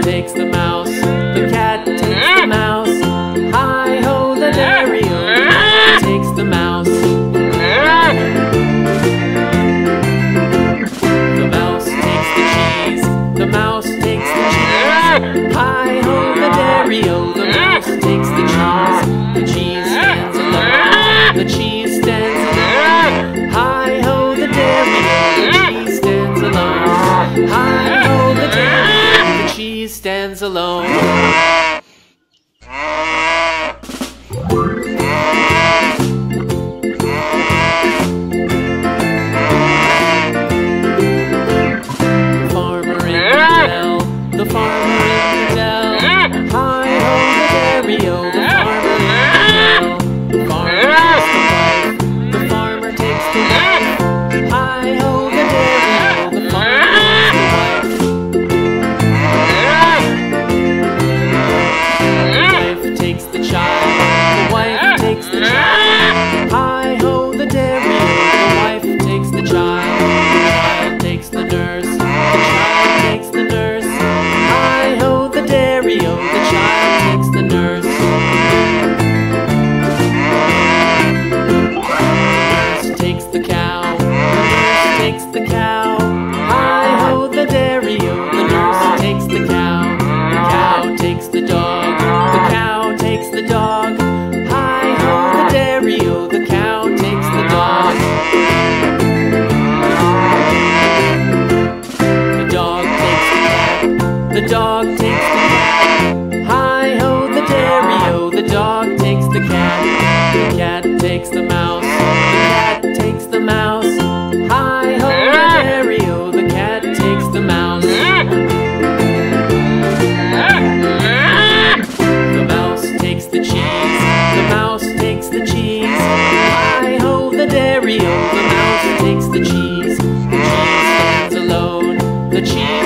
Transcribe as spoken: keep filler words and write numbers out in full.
takes the mouse, the cat takes the mouse. Hi-ho, the dairy-o, the cat takes the mouse. The mouse takes the cheese, the mouse takes the cheese. Hi-ho, the dairy-o, the mouse takes the cheese. The cheese stands alone, the cheese stands alone. Hi-ho, the dairy-o, the cheese stands alone. Hi-ho, the dairy-o, the cheese stands alone. The farmer in the dell, hi-ho, the dairy-o, the farmer in the dell. The farmer takes the wife, the farmer takes the wife. Hi-ho, the dairy-o, the farmer takes the wife. The wife takes the child, the wife takes the child. Hi-ho, the dairy-o, the wife takes the child. The child takes the nurse, the child takes the nurse. Hi-ho, the dairy-o, the child takes the nurse. The nurse takes the cow, the nurse takes the cow. Hi-ho, the dairy-o, the nurse takes the cow. The cow takes the dog, the cow takes the dog. Hi-ho, the dairy-o, the cow takes the dog. The dog takes the cat, the dog takes the cat. Hi-ho, the dairy-o, the dog takes the cat. The cat takes the mouse, the cat takes the mouse. Hi-ho, the dairy-o, the cat takes the mouse. The mouse takes the cheese, the mouse takes the cheese. Hi-ho, the dairy-o, the mouse takes the cheese. The cheese stands alone, the cheese